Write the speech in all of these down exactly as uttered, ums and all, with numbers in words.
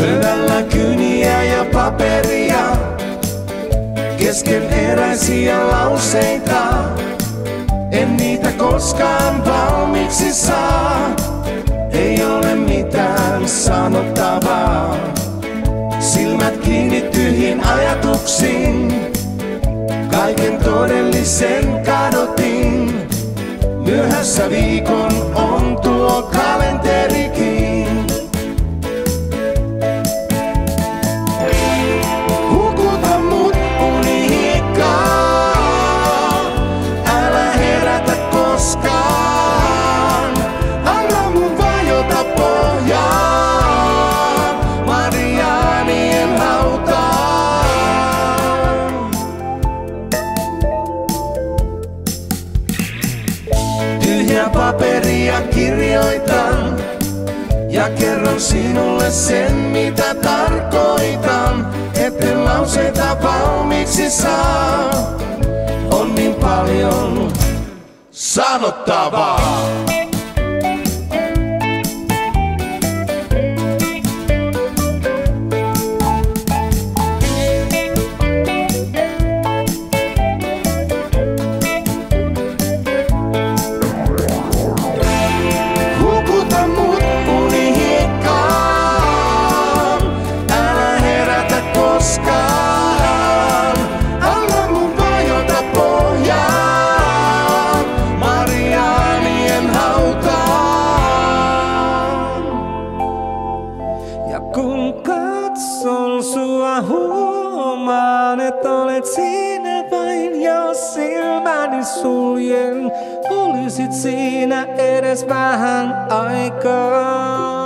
Pöydällä kyniä ja paperia, keskeneräisiä lauseita. En niitä koskaan valmiiksi saa, ei ole mitään sanottavaa. Silmät kiinni tyhjiin ajatuksiin, kaiken todellisen kadotin. Myöhässä viikon on tuo kalenterikin. Hukuta mut uniikkaan, älä herätä koskaan. Anna mun vajota pohjaan, Mariaanien hautaan. Tyhjää paperia kirjoitan ja kerron sinulle sen, mitä tarkoitan. Etten lauseita valmiiksi saa, on niin paljon sanottavaa. Anna mun vajota pohjaan, Mariaanien hautaan. Ja kun katson sua, huomaan, et olet siinä vain, jos silmäni suljen. Olisit siinä edes vähän aikaa.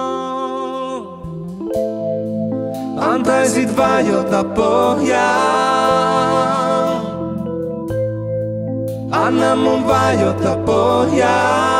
Antaisit vajota pohjaan. Anna mun vajota pohjaan.